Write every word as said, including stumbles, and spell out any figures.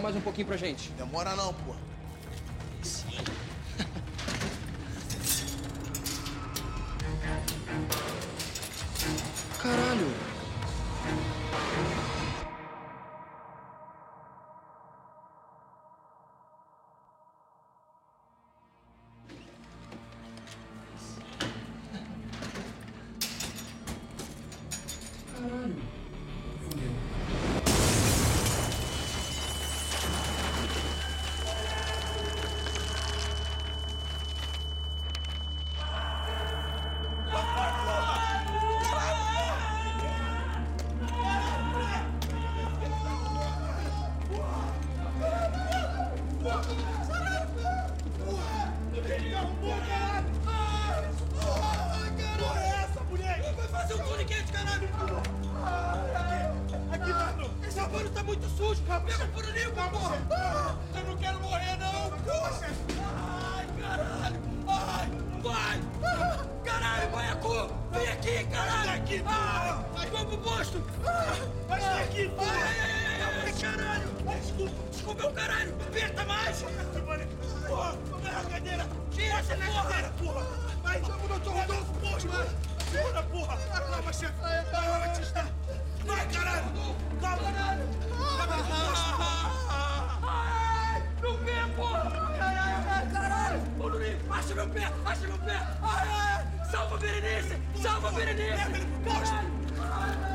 mais um pouquinho pra gente. Demora não, pô. Sim. Caralho. Caralho. Fudeu. Tá muito sujo! Pega o furo porra! Eu não quero morrer, não! Ai, caralho! Ai, vai! Caralho, Baiacu! Vem aqui, caralho! Vem aqui, porra! Vamos pro posto! Vai aqui, porra! Ai, ai, ai, ai, caralho! Desculpa, desculpa, meu caralho! Aperta mais! Porra, vamos na cadeira! Tira essa porra! Porra! Vai, chama o doutor Rodolfo, porra! Segura, porra! Calma, chefe! Vai, Batista! Vai, caralho! Calma, caralho! Ai, meu pé, porra! Caralho, caralho! Ô, Lurinho, acha meu pé! Acha meu pé! Ai, ai! Salva a Berenice! Salva a Berenice! Caralho!